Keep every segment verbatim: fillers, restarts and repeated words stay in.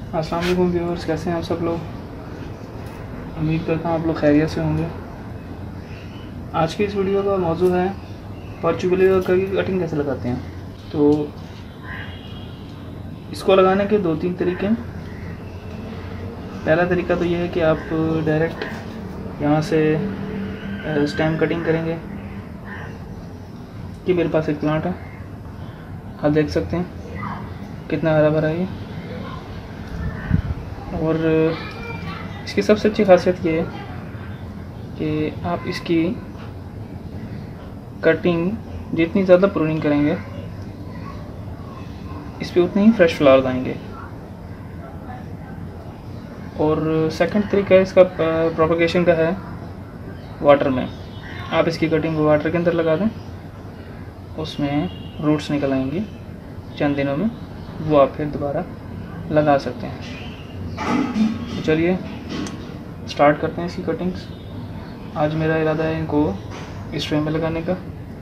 अस्सलाम वालेकुम व्यूअर्स, कैसे हैं आप सब लोग। उम्मीद करता हूँ आप लोग खैरियत से होंगे। आज की इस वीडियो का मौजू है पोर्चुगली की कटिंग कैसे लगाते हैं। तो इसको लगाने के दो तीन तरीके हैं। पहला तरीका तो ये है कि आप डायरेक्ट यहाँ से स्टेम कटिंग करेंगे। कि मेरे पास एक प्लांट है, आप देख सकते हैं कितना हरा भरा है ये। और इसकी सबसे अच्छी खासियत ये है कि आप इसकी कटिंग जितनी ज़्यादा प्रूनिंग करेंगे इस पर उतने ही फ्रेश फ्लावर्स आएंगे। और सेकंड तरीका इसका प्रोपगेशन का है वाटर में। आप इसकी कटिंग वाटर के अंदर लगा दें, उसमें रूट्स निकल आएंगी चंद दिनों में, वो आप फिर दोबारा लगा सकते हैं। तो चलिए स्टार्ट करते हैं इसकी कटिंग्स। आज मेरा इरादा है इनको इस ट्रे में लगाने का।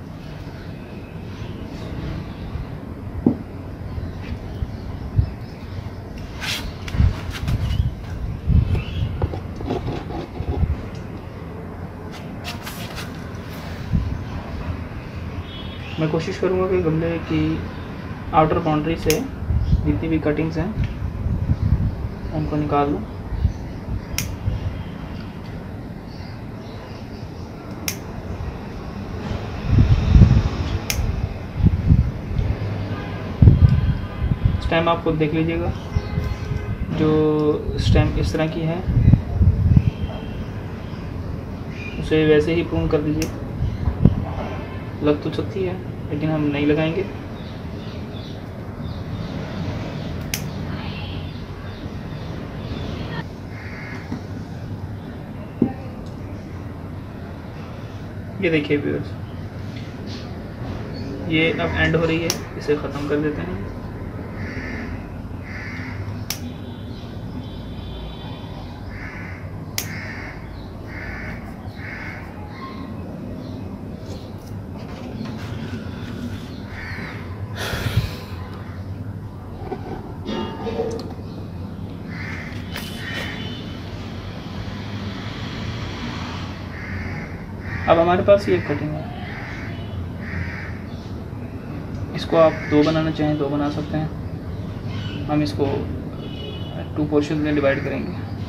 मैं कोशिश करूँगा कि गमले की आउटर बाउंड्री से जितनी भी कटिंग्स हैं उनको निकाल लूँ। स्टेम आप खुद देख लीजिएगा, जो स्टेम इस तरह की है उसे वैसे ही प्रून कर दीजिए। लग तो सकती है लेकिन हम नहीं लगाएंगे। ये देखिए व्यूअर्स, ये अब एंड हो रही है, इसे ख़त्म कर देते हैं। अब हमारे पास ये कटिंग है, इसको आप दो बनाना चाहें दो बना सकते हैं। हम इसको टू पोर्शन में डिवाइड करेंगे।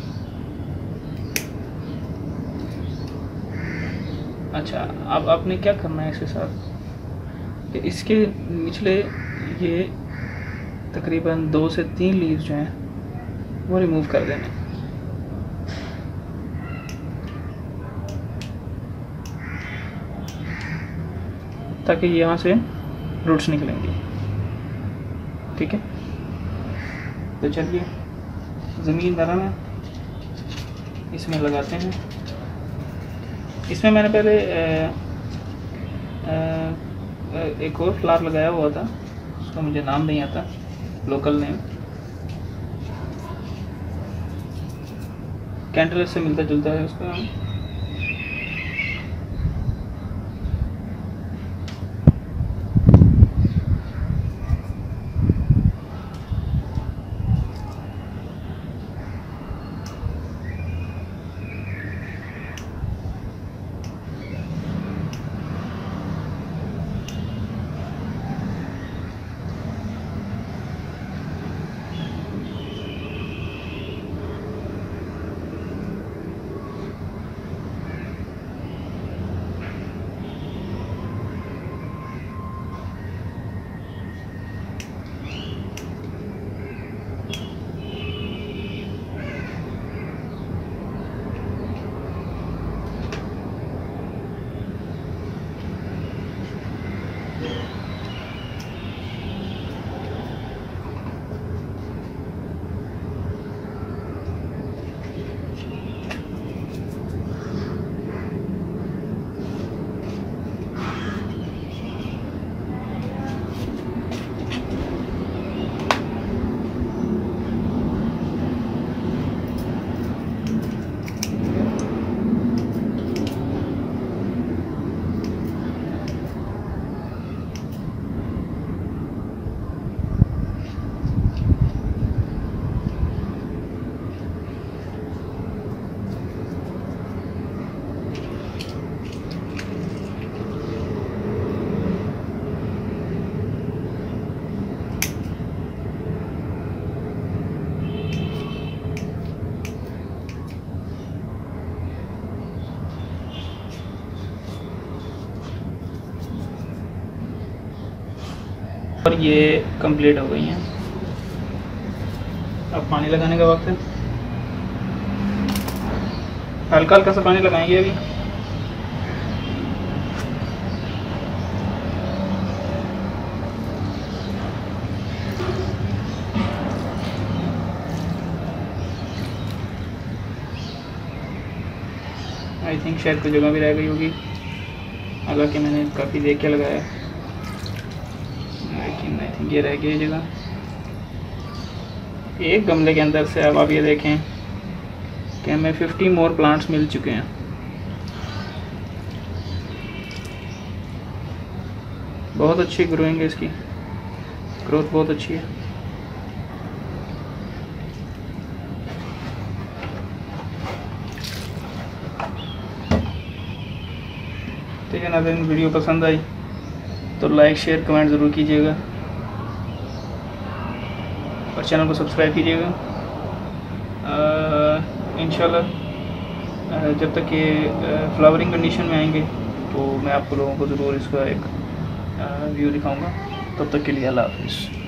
अच्छा, अब आपने क्या करना है इसके साथ कि इसके निचले ये तकरीबन दो से तीन लीव्स जो हैं वो रिमूव कर देने। ताकि यहाँ से रूट्स निकलेंगे। ठीक है, तो चलिए ज़मीन नरम है, इसमें लगाते हैं। इसमें मैंने पहले आ, आ, एक और फ्लावर लगाया हुआ था, उसका मुझे नाम नहीं आता, लोकल नेम, कैंटलस से मिलता जुलता है उसका। और ये कंप्लीट हो गई हैं। अब पानी लगाने का वक्त है। हल्का हल्का सा पानी लगाएंगे अभी। आई थिंक शायद कोई जगह भी रह गई होगी, हालांकि मैंने काफ़ी देख के लगाया, लेकिन आई थिंक ये रह गई जगह। एक गमले के अंदर से अब आप ये देखें कि हमें फिफ्टी मोर प्लांट्स मिल चुके हैं। बहुत अच्छी ग्रोइंग है, इसकी ग्रोथ बहुत अच्छी है। ठीक है ना, अगर वीडियो पसंद आई तो लाइक शेयर कमेंट ज़रूर कीजिएगा और चैनल को सब्सक्राइब कीजिएगा। इंशाल्लाह जब तक ये फ्लावरिंग कंडीशन में आएंगे तो मैं आपको लोगों को ज़रूर इसका एक व्यू दिखाऊंगा। तब तक के लिए अल्लाह हाफ़िज़।